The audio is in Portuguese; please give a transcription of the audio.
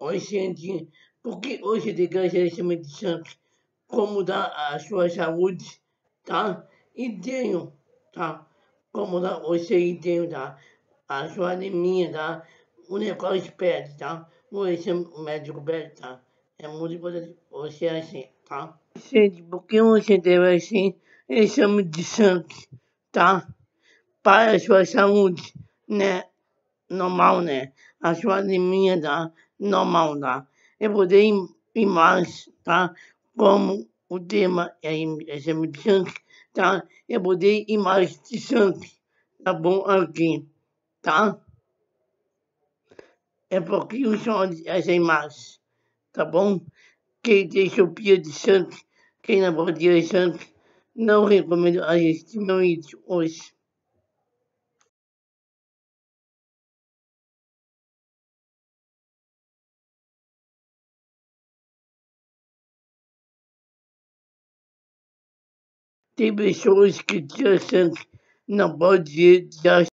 Oxente, porque hoje de exame de sangue, como dá a sua saúde, tá? E tenho, tá? Como dá você e tenho, tá? A sua anemia, tá? O negócio pede, tá? O exame o médico pede, tá? É muito importante você assim, tá? Gente, porque você deve assim, exame de sangue, tá? Para a sua saúde, né? Normal, né? A sua anemia tá normal, tá? Eu poder ir mais, tá? Como o tema é exame de sangue, tá? Eu poder ir mais de sangue, tá bom? Aqui, tá? É pouquinho só essa imagem, tá bom? Quem tem chopia de sangue, quem não pode ir de sangue, não recomendo assistir meu vídeo hoje. Tem pessoas que tiram sangue, não pode ir,